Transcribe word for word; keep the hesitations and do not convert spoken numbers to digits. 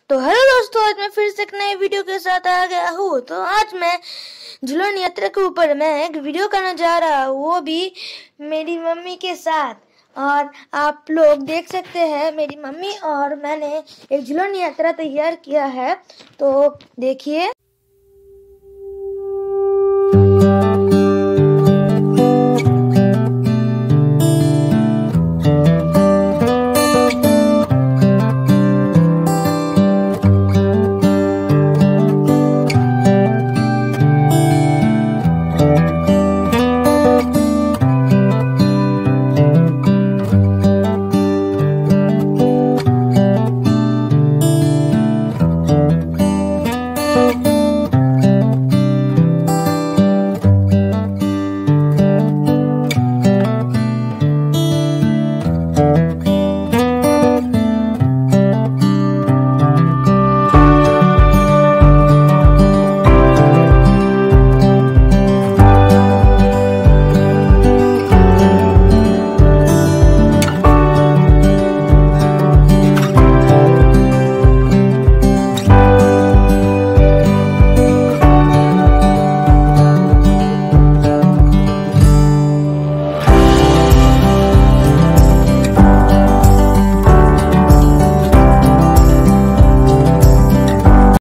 तो हेलो दोस्तों, आज मैं फिर से एक नई वीडियो के साथ आ गया हूँ। तो आज मैं झूलन यात्रा के ऊपर मैं एक वीडियो करना जा रहा हूँ, वो भी मेरी मम्मी के साथ। और आप लोग देख सकते हैं मेरी मम्मी और मैंने एक झूलन यात्रा तैयार किया है, तो देखिए।